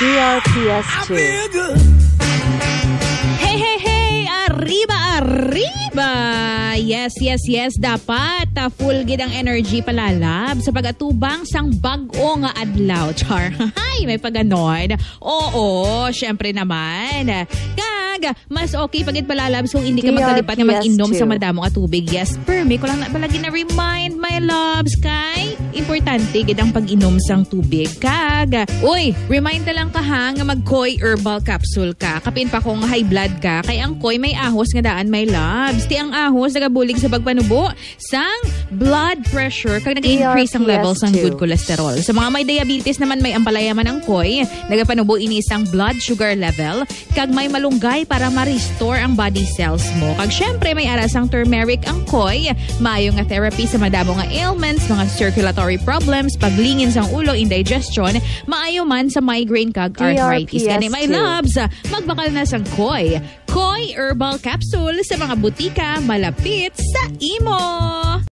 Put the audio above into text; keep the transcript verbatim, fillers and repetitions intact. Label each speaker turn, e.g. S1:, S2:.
S1: D R P S two.
S2: Hey, hey, hey! Arriba, arriba! Yes, yes, yes. Dapat uh, full gid ang energy palalab sa pag-atubang sang bag-o nga adlaw. Char. Hay, may paganon. Oo, syempre naman. Kag, mas okay pagit palalab so hindi ka magkalipat nga mag-inom sa madamong at tubig. Yes, permi ko lang na palagi na remind my loves kay importante gid ang pag-inom sang tubig. Kag, uy, remind na lang ka ha nga mag-Koy herbal capsule ka. Kapin pa kung high blood ka, kay ang Koy may ahos nga daan my loves. Ti ang ahos nagabulig sa pagpanubo sang blood pressure kag nag-increase ang levels ng good cholesterol. Sa mga may diabetes naman may ampalaya man ang Koy, nagapanubo ini sang blood sugar level kag may malunggay para ma-restore ang body cells mo. Kag syempre may aras ang turmeric ang Koy, maayo nga therapy sa madamo nga ailments, mga circulatory problems, paglingin sang ulo, indigestion, maayo man sa migraine kag arthritis. Kani my loves, magbakal na sang Koy. Koy herbal capsule sa mga butika malapit sa imo.